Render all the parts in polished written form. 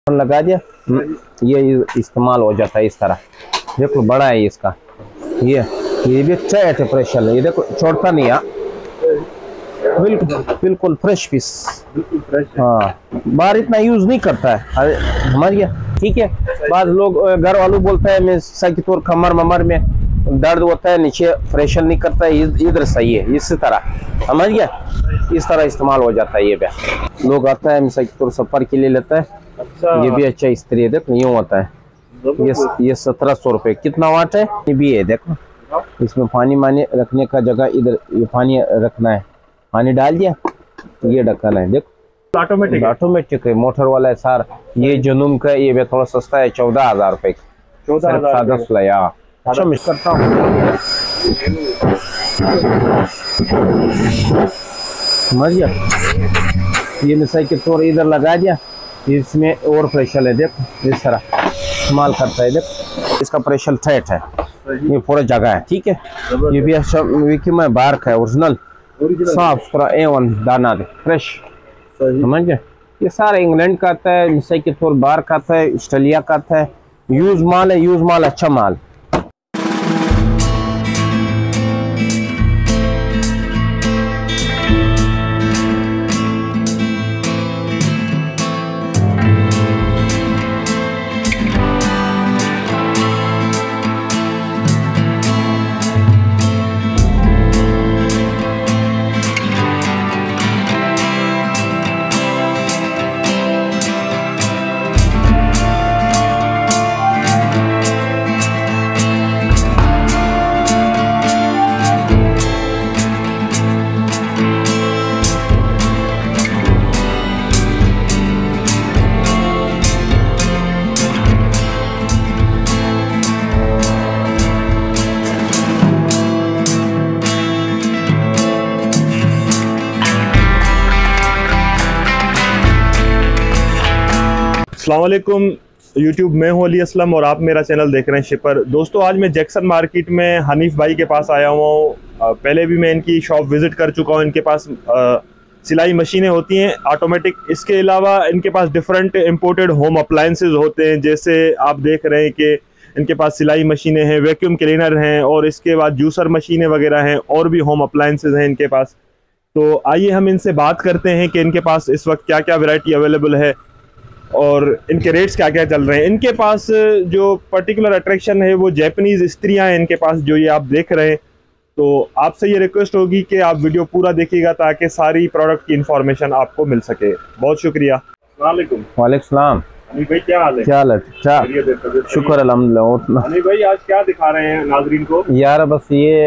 लगा दिया। ये इस्तेमाल हो जाता है इस तरह। देखो बड़ा है इसका, ये भी अच्छा है प्रेशर है। ये देखो छोड़ता नहीं है, बिल्कुल फ्रेश पीस, बिल्कुल फ्रेश। हाँ, बाहर इतना यूज नहीं करता है, समझ गया। ठीक है, बाद लोग घर वालों बोलते हैं मैं की तौर कमर ममर में दर्द होता है, नीचे प्रेशर नहीं करता है, इधर सही है। इसी तरह समझ गया, इस तरह इस्तेमाल हो जाता है। ये भी लोग आता है मिसाल के तौर सफर के लिए लेता है। अच्छा। ये भी अच्छा इस्त्री है, देखो यूँ होता है। ये 1700 रुपये। कितना वाट है? ये भी है, देखो इसमें पानी मानी रखने का जगह, इधर ये पानी रखना है, पानी डाल दिया, ये ढक्कन है। देखो ऑटोमेटिक है, मोटर वाला है सार। ये जुनून का, ये भी थोड़ा सस्ता है, 14,000 रुपये। 14,000 अच्छा मिस करता हूँ। समझ गया। ये मिसाल के तौर इधर लगा दिया, इसमें और प्रेशर है, देखो इस तरह इस्तेमाल करता है। देखो इसका प्रेशर टाइट है, ये पूरा जगह है। ठीक है, ये भी अच्छा विकी में बाहर का है, ओरिजिनल साफ सुथरा A1 दाना दे फ्रेश। समझ गए। ये सारा इंग्लैंड का आता है, मिसाल के तौर बाहर का आता है, ऑस्ट्रेलिया का आता है। यूज माल है, यूज माल अच्छा माल। अस्सलाम वालेकुम यूट्यूब, मैं हूं अली असलम और आप मेरा चैनल देख रहे हैं शिपर। दोस्तों, आज मैं जैक्सन मार्केट में हनीफ भाई के पास आया हुआ हूं। पहले भी मैं इनकी शॉप विज़िट कर चुका हूं। इनके पास सिलाई मशीनें होती हैं ऑटोमेटिक। इसके अलावा इनके पास डिफरेंट इंपोर्टेड होम अप्लायंसेज होते हैं, जैसे आप देख रहे हैं कि इनके पास सिलाई मशीनें हैं, वैक्यूम क्लीनर हैं और इसके बाद जूसर मशीनें वगैरह हैं, और भी होम अप्लायंसेज हैं इनके पास। तो आइए हम इनसे बात करते हैं कि इनके पास इस वक्त क्या क्या वैरायटी अवेलेबल है और इनके रेट्स क्या क्या चल रहे हैं। इनके पास जो पर्टिकुलर अट्रैक्शन है वो जैपनीज़ इस्त्रियाँ हैं इनके पास, जो ये आप देख रहे हैं। तो आपसे ये रिक्वेस्ट होगी कि आप वीडियो पूरा देखिएगा ताकि सारी प्रोडक्ट की इंफॉर्मेशन आपको मिल सके। बहुत शुक्रिया। वालेकुम सलाम। अली भाई क्या हाल है? क्या हाल है? शुक्र अल्हम्दुलिल्लाह। अली भाई आज क्या दिखा रहे हैं नाजरीन को? यार बस ये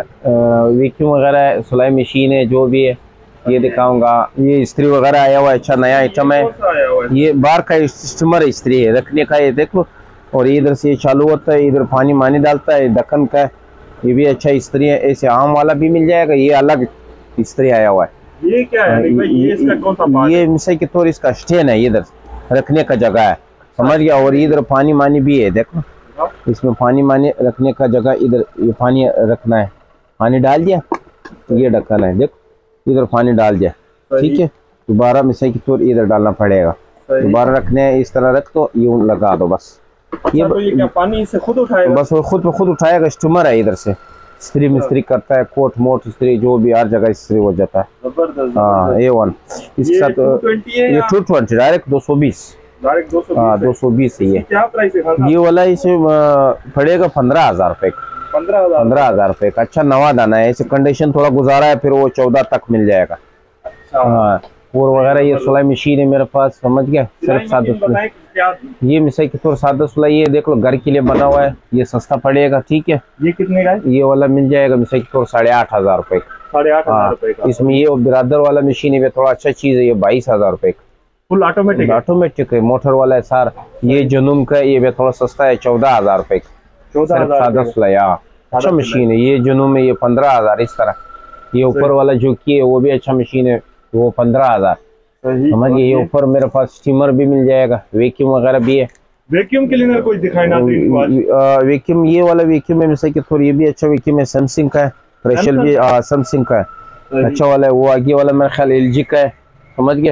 वैक्यूम वगैरह सिलाई मशीन है, जो भी है ये दिखाऊंगा। ये इस्त्री वगैरह आया हुआ है, अच्छा नया आइटम है। ये बाहर का स्टीमर इस्त्री है रखने का, ये देखो। और इधर से ये चालू होता है, इधर पानी मानी डालता है, ढक्कन का है। ये भी अच्छा इस्त्री है। ऐसे आम वाला भी मिल जाएगा, ये अलग इस्त्री आया हुआ है। ये क्या है? ये इसका कौन सा पार्ट है? ये मिसाल के तौर इसका स्टैंड है, इधर रखने का जगह है, समझ गया। और इधर पानी मानी भी है, देखो इसमें पानी मानी रखने का जगह, इधर ये पानी रखना है, पानी डाल दिया, ये ढक्कन है, देखो इधर पानी डाल दिया। ठीक है, दोबारा मिसाल के तौर इधर डालना पड़ेगा, दोबारा रखने है, इस तरह रख दो, यूं लगा दो बस। ये तो ये क्या पानी से खुद उठाएगा? बस वो खुद उठाएगा। स्टीमर है, इधर से इस्त्री मिस्त्री करता है, कोट मोट इस्त्री जो भी हर जगह इस्त्री हो जाता है। हाँ A1। इसके साथ ये 220 डायरेक्ट 220। हाँ 220 है। ये क्या प्राइस है? ये वाला इसे पड़ेगा 15,000 रुपये का। 15,000 रुपये का। अच्छा नवा दाना है, इसे कंडीशन थोड़ा गुजारा है, फिर वो 14 तक मिल जाएगा। हाँ, और वगैरह ये सिलाई मशीन है मेरे पास, समझ गया। सिर्फ सादा सिलाई, ये मिसाल के तौर सादा सिलाई, ये देख लो घर के लिए बना हुआ है, ये सस्ता पड़ेगा। ठीक है, ये कितने का है? ये वाला मिल जाएगा मिसाल के तौर 8,500 रुपये। 8,500 रुपये का। इसमें ये बिरादर वाला मशीन है, थोड़ा अच्छा चीज है, ये 22,000 रुपये का। फुल ऑटोमेटिक है, मोटर वाला है सार। ये जुनून का, ये भी थोड़ा सस्ता है, 14,000 रुपये का। 14,000 सादा सिलाई। अच्छा मशीन है ये जुनून में, ये 15,000 इस तरह। ये ऊपर वाला जो की है वो भी अच्छा मशीन है, वो 15,000। समझ गए। ये ऊपर मेरे पास स्टीमर भी मिल जाएगा, वैक्यूम वगैरह भी है। वैक्यूम क्लीनर कोई दिखाई ना? वैक्यूम ये वाला वैक्यूम है मिसाल के तौर, ये भी अच्छा वैक्यूम है, सैमसंग का है। प्रेशर भी सैमसंग का है, अच्छा वाला है। वो आगे वाला मेरा ख्याल LG का है, समझ गए।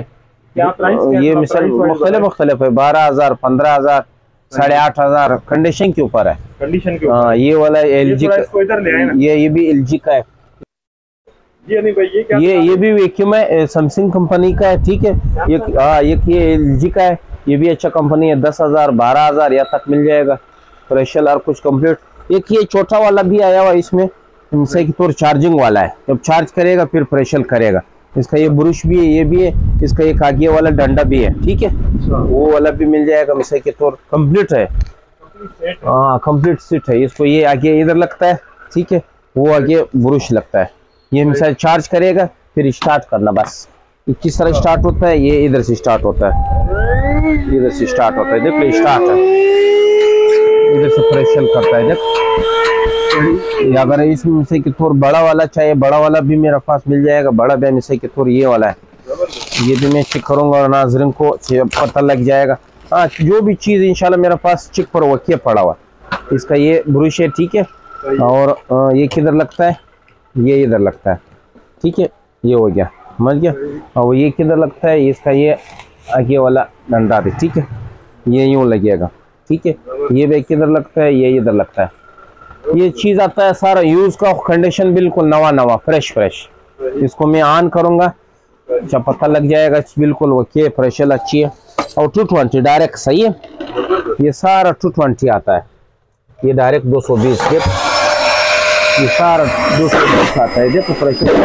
क्या प्राइस? ये मिसाल मुख्तलिफ है, 12,000, 15,000, 8,500 कंडीशन के ऊपर है। कंडीशन के ऊपर। ये वाला LG का, इधर ले आए ना। ये भी LG का है। ये नहीं भाई, ये क्या? ये भी वैक्यूम है, सैमसंग कंपनी का है, ठीक है। ये LG का है, ये भी अच्छा कंपनी है। 10,000, 12,000 या तक मिल जाएगा, प्रेशर और कुछ कंप्लीट। एक ये छोटा वाला भी आया हुआ इसमें, इनसे की तो चार्जिंग वाला है, जब चार्ज करेगा फिर प्रेशर करेगा। इसका ये ब्रुश भी है, ये भी है, इसका एक आगे वाला डंडा भी है, ठीक है। वो वाला भी मिल जाएगा, मिसाल के तौर कंप्लीट है। हाँ, कंप्लीट सेट है। इसको ये आगे इधर लगता है, ठीक है, वो आगे ब्रुश लगता है। ये मिसाल चार्ज करेगा फिर स्टार्ट करना, बस किस तरह स्टार्ट होता है, ये इधर से स्टार्ट होता है, इधर से स्टार्ट होता है, देखो स्टार्ट है, इधर से प्रेशर करता है। देख, अगर इसमें से कि थोड़ा बड़ा वाला चाहिए, बड़ा वाला भी मेरे पास मिल जाएगा। बड़ा भी में से कि थोड़ा ये वाला है, ये भी मैं चेक करूंगा और नाज़रीन को पता लग जाएगा। हाँ, जो भी चीज़ इंशाल्लाह मेरे पास चेक पर वकीय पड़ा हुआ। इसका ये ब्रुश है, ठीक है, और ये किधर लगता है, ये इधर लगता है, ठीक है, ये हो गया, समझ गया। और ये किधर लगता है, इसका ये आगे वाला डंडा भी, ठीक है, ये यूँ लगेगा, ठीक है। ये भी किधर लगता है, ये इधर लगता है। ये चीज़ आता है सारा यूज़ का कंडीशन बिल्कुल नवा नवा फ्रेश फ्रेश। इसको मैं ऑन करूँगा, जब पता लग जाएगा बिल्कुल वो के प्रेशर अच्छी है। और 220 डायरेक्ट सही है, ये सारा 220 आता है, ये डायरेक्ट 220, ये सारा 220 आता है। देखो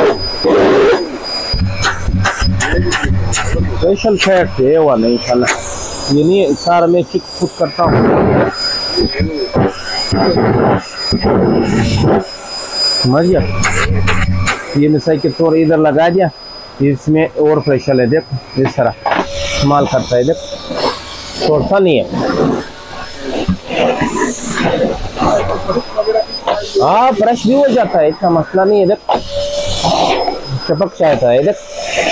प्रेशर फैट है वो नहीं इंशाल्लाह, ये नहीं सारा मैं चेक खुद करता हूँ। समझ गया। ये मिसाल के तौर इधर लगा दिया, इसमें और प्रेशर है, देखो इस तरह इस्तेमाल करता है, देखो छोड़ता नहीं है। हाँ, ब्रश भी हो जाता है, इसका मसला नहीं है, देखो चपक जाता है, देखो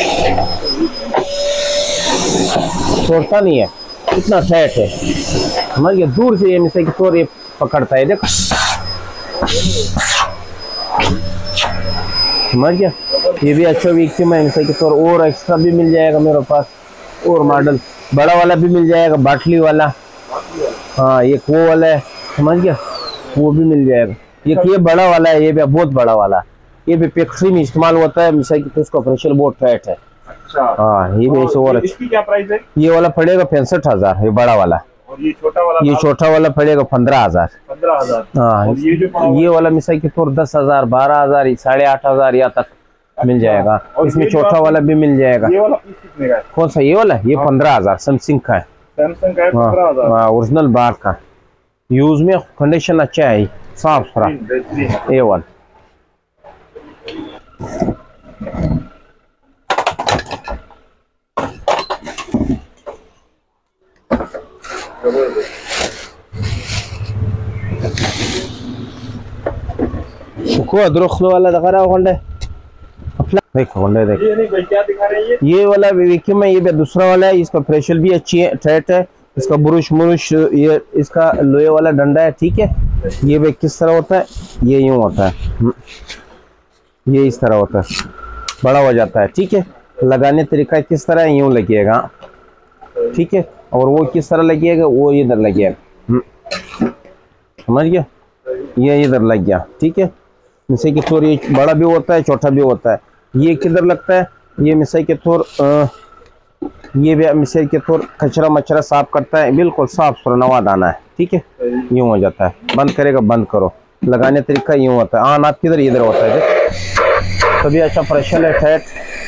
छोड़ता नहीं है, इतना टाइट है। समझ गया। दूर से ये मिसाल के तौर ये पकड़ता है, देखो समझ गया। ये भी अच्छा वैक्यूम है, मिसाल के तौर और एक्स्ट्रा भी मिल जाएगा मेरे पास, और मॉडल बड़ा वाला भी मिल जाएगा, बाटली वाला। हाँ, एक वो वाला है, समझ गया, वो भी मिल जाएगा। ये बड़ा वाला है, ये भी बहुत बड़ा वाला, ये भी फैक्ट्री में इस्तेमाल होता है, मिसाल की उसका प्रेशर बहुत टाइट है। अच्छा। हाँ, ये भी ऐसे और इसकी क्या प्राइस है? ये वाला पड़ेगा 65,000, ये बड़ा वाला। और ये छोटा वाला पड़ेगा 15,000। 15,000। हाँ, और ये वाला मिसाल की तौर 10,000, 12,000, 8,500 या तक मिल जाएगा। इसमें छोटा वाला भी मिल जाएगा। ये वाला पीस कितने का है? कौन सा? ये वाला, ये 15,000 सैमसंग का है। सैमसंग का है 15,000। ओरिजिनल बार का, यूज में कंडीशन अच्छा है, साफ सुथरा A1। को अदरख्लो वाला दिखा रहा होंडे, देखो होंडे देखो। ये नहीं भाई, क्या दिखा रहे हैं? ये वाला वैक्यूम है, ये भी दूसरा वाला है, इसका प्रेशर भी अच्छी है, टाइट है, इसका बुरुश मुरुश, ये इसका लोहे वाला डंडा है, ठीक है। ये भी किस तरह होता है, ये यूं होता है, ये इस तरह होता है, बड़ा हो जाता है, ठीक है। लगाने तरीका किस तरह है, यूं लगेगा, ठीक है। और वो किस तरह लगेगा, वो इधर लगेगा, समझ गया, ये इधर लग गया, ठीक है। मिसाई के तौर ये बड़ा भी होता है, छोटा भी होता है। ये किधर लगता है, ये मिसाई के तौर ये भी मिसाई के तौर कचरा मचरा साफ करता है, बिल्कुल साफ सुथरा नवा दाना है, ठीक है। यूं हो जाता है, बंद करेगा बंद करो, लगाने तरीका यूं होता है। आप किधर इधर होता है, तभी अच्छा प्रेशर है, टाइट,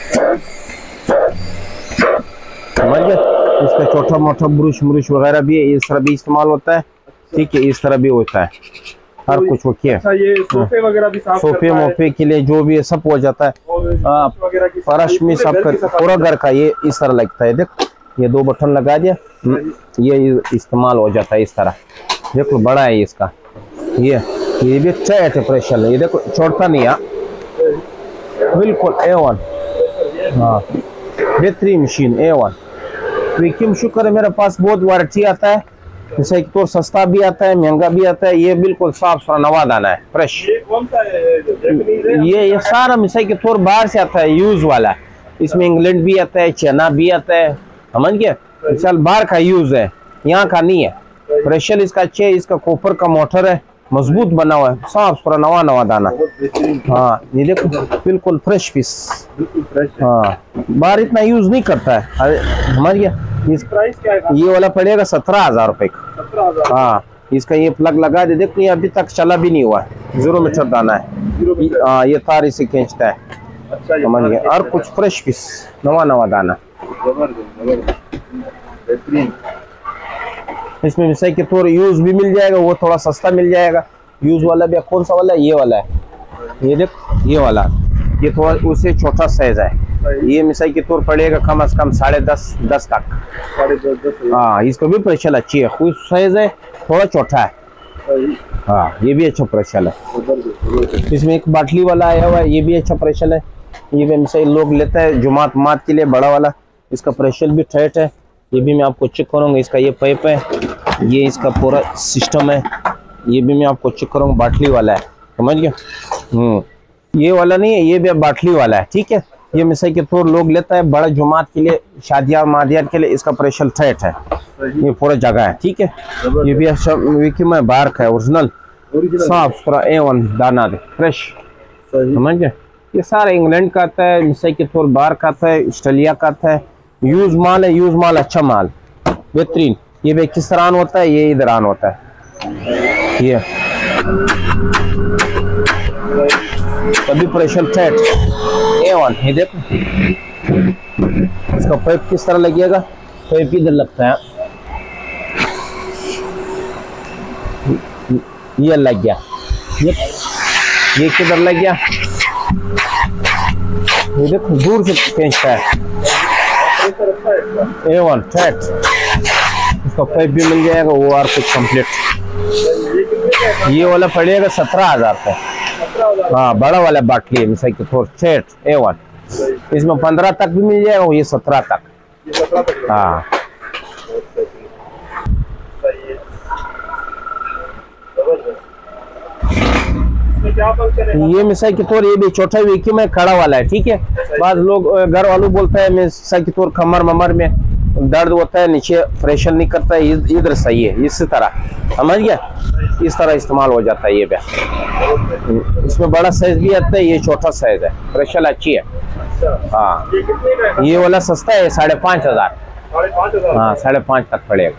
समझ गए। इसका छोटा मोटा ब्रुश मुरुश वगैरह भी है, इस तरह भी इस्तेमाल होता है, ठीक है, इस तरह भी होता है, हर कुछ वो किया। अच्छा, ये सोफे वगैरह भी साफ सोफे मोफे के लिए जो भी है सब हो जाता है, फर्श में सब पूरा घर का ये इस तरह लगता है। देख, ये 2 बटन लगा दिया, ये इस्तेमाल हो जाता है इस तरह, देखो बड़ा है इसका, ये भी अच्छा है प्रेशर, ये देखो छोड़ता नहीं है, बिल्कुल A1। हाँ, बेहतरीन मशीन A1 वैक्यूम। शुक्र है मेरे पास बहुत वारंटी आता है, जैसे एक तो सस्ता भी आता है, महंगा भी आता है, ये बिल्कुल साफ सुथरा नवा दाना है, फ्रेश। ये कौन सा है? ये सारा मिसाई के तौर बाहर से आता है, यूज वाला। इसमें इंग्लैंड भी आता है, चाइना भी आता है, समझ गया। चल बाहर का यूज है, यहाँ का नहीं है। प्रेशर इसका अच्छे, इसका कॉपर का मोटर है, मजबूत बना हुआ है, साफ सुथरा नवा नवा दाना। हाँ ये देखो बिल्कुल फ्रेश पीस। हाँ बाहर इतना यूज नहीं करता है, समझ गया। इस प्राइस क्या है? ये वाला पड़ेगा 17,000 रुपए का। हाँ इसका ये प्लग लगा दे, देखो ये अभी तक चला भी नहीं हुआ है, 0 मीटर दाना है। हाँ ये तार इसे खींचता है, समझ गया। और कुछ फ्रेश पीस नवा नवा दाना। इसमें मिसाई के थोड़ा यूज भी मिल जाएगा, वो थोड़ा सस्ता मिल जाएगा। यूज वाला भी कौन सा वाला है? ये वाला है, ये देखो ये वाला, ये थोड़ा उससे छोटा साइज है। ये मिसाई के तौर पड़ेगा कम से कम 10.5 तक। हाँ इसका भी प्रेशर अच्छी है, खुद साइज है, थोड़ा छोटा है। हाँ ये भी अच्छा प्रेशर है। इसमें एक बाटली वाला आया हुआ है, ये भी अच्छा प्रेशर है। ये भी मिसाई लोग लेते हैं जुमात मात के लिए, बड़ा वाला। इसका प्रेशर भी टाइट है, ये भी मैं आपको चेक करूँगा। इसका ये पाइप है, ये इसका पूरा सिस्टम है, ये भी मैं आपको चेक करूँगा। बाटली वाला है, समझ गया। ये वाला नहीं है, ये भी बाटली वाला है, ठीक है। ये मिसाई के थोड़ा लोग लेता है बड़ा जुमात के लिए, शादियाँ मादियात के लिए। इसका प्रेशर टाइट है, ये पूरा जगह है, ठीक है। ये भी अच्छा विकी में बाहर का है, ओरिजिनल साफ सुथरा A1 दाना दे फ्रेश, समझ गए। ये सारा इंग्लैंड का आता है, मिसाई के थोड़ा बाहर का आता है, ऑस्ट्रेलिया का आता है। यूज माल है, यूज माल अच्छा माल बेहतरीन। ये भी किस तरह ऑन होता है, ये इधर ऑन होता है। ये तभी प्रेशर टाइट A1। ये देखो इसका पाइप किस तरह लगेगा, पाइप इधर लगता है, ये लग गया, ये किधर लग गया, ये देखो दूर से खींचता है। A1 टाइट, इसका पाइप भी मिल जाएगा, वो और कुछ कंप्लीट। ये वाला पड़ेगा 17,000 का। हाँ बड़ा वाला बाटली है, मिसाई के थोड़ा सेट A1। इसमें 15 तक भी मिल जाएगा, ये 17 तक। हाँ ये मिसाई के तौर, ये भी छोटा वीकी में खड़ा वाला है, ठीक है। बाद लोग घर वालों बोलते हैं मिसाई के तौर कमर ममर में दर्द होता है, नीचे प्रेशर नहीं करता है, इधर सही है। इसी तरह समझ गया, इस तरह इस्तेमाल हो जाता है। ये भी इसमें बड़ा साइज भी आता है, ये छोटा साइज है, प्रेशर अच्छी है। हाँ ये वाला सस्ता है, 5,500। हाँ 5,500 तक पड़ेगा।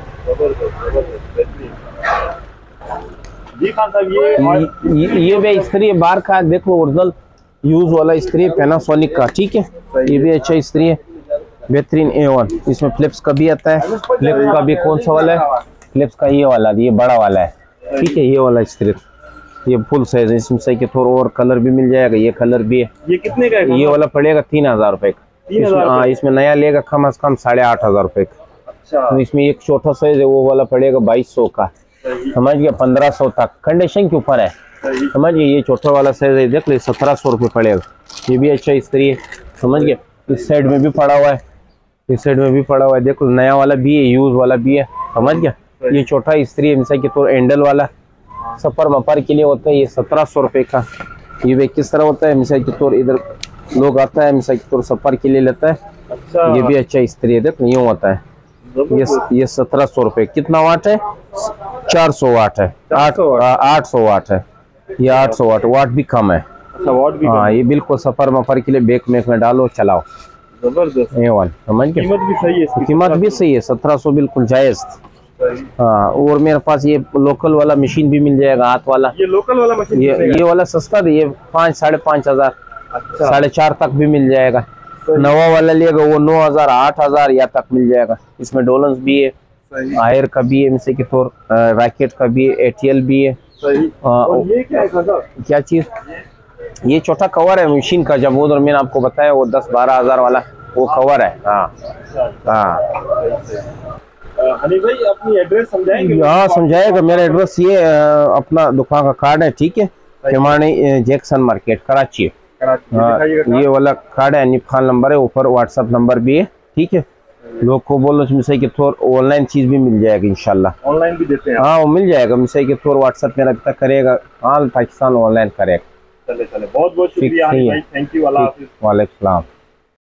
ये भी इस्त्री है बाहर का, देखो ओरिजिनल यूज वाला इस्त्री है, पैनासोनिक का, ठीक है। ये भी अच्छा इस्त्री है, बेहतरीन A1। इसमें फ्लिप्स का भी आता है। फ्लिप्स का भी कौन सा वाला है? फ्लिप्स का ये वाला, ये बड़ा वाला है, ठीक है। ये वाला इस्त्री, ये फुल साइज है। इसमें सही के थोड़ा और कलर भी मिल जाएगा, ये कलर भी है। ये कितने का है? ये वाला पड़ेगा 3,000 रुपए का। हाँ इसमें नया लेगा कम से कम 8,500 रुपए का। तो इसमें एक छोटा साइज है, वो वाला पड़ेगा 2200 का, समझ गया। 1500 तक कंडीशन के ऊपर है, समझ गया। ये छोटा वाला साइज है, देख ले 1700 रुपये पड़ेगा। ये भी अच्छा इस्त्री है, समझ गया। इस साइड में भी पड़ा हुआ है, इस साइड में भी पड़ा हुआ है, देखो नया वाला भी है, यूज वाला भी है, समझ गया। ये छोटा इस्त्री है, मिसाई के तौर एंडल वाला, सफर मफर के लिए होता है, ये 1700 रुपये का। ये भी किस तरह होता है, मिसाई के तौर इधर लोग आता है, मिसाई के तौर सफर के लिए लेता है। ये भी अच्छा इस्त्री है, देखो यूँ होता है। ये 1700 रुपये। कितना वाट है? 400 वाट है, 800 वाट है। ये 800 वाट, वाट भी कम है। हाँ ये बिल्कुल सफर मफर के लिए बैक मैक में डालो चलाओ, जबरदस्त। A1 समझ गए। कीमत भी सही है, कीमत भी सही है, 1700 बिल्कुल जायज। हाँ और मेरे पास ये लोकल वाला मशीन भी मिल जाएगा, हाथ वाला। ये लोकल वाला मशीन, ये वाला सस्ता है, ये 5 साढ़े 5,000, 4.5 तक भी मिल जाएगा। नवा वाला लिएगा वो 9,000 8,000 या तक मिल जाएगा। इसमें डोलन्स भी है, आयर का भी है, मिसाई के तौर रैकेट का भी है, ATL भी है। और ये क्या है? क्या चीज? ये छोटा कवर है मशीन का, जब उधर मैंने आपको बताया वो 10-12 हज़ार वाला वो कवर है। हाँ हाँ हनी भाई अपनी एड्रेस समझाएंगे? हाँ समझाएगा। मेरा एड्रेस ये अपना दुकान का कार्ड है, ठीक है। Himani Jackson market Karachi. हाँ ये वाला कार्ड है, अनीफ खान नंबर है, ऊपर व्हाट्सएप नंबर भी है, ठीक है। लोग को बोलो मिसाई के थोर ऑनलाइन चीज भी मिल जाएगी इंशाल्लाह। ऑनलाइन भी देते हैं? हाँ वो मिल जाएगा, मिसाई के थोर व्हाट्सएप मेरा तक करेगा, हाँ पाकिस्तान ऑनलाइन करेगा। चले बहुत बहुत शुक्रिया भाई, थैंक यू। वालेकुम सलाम।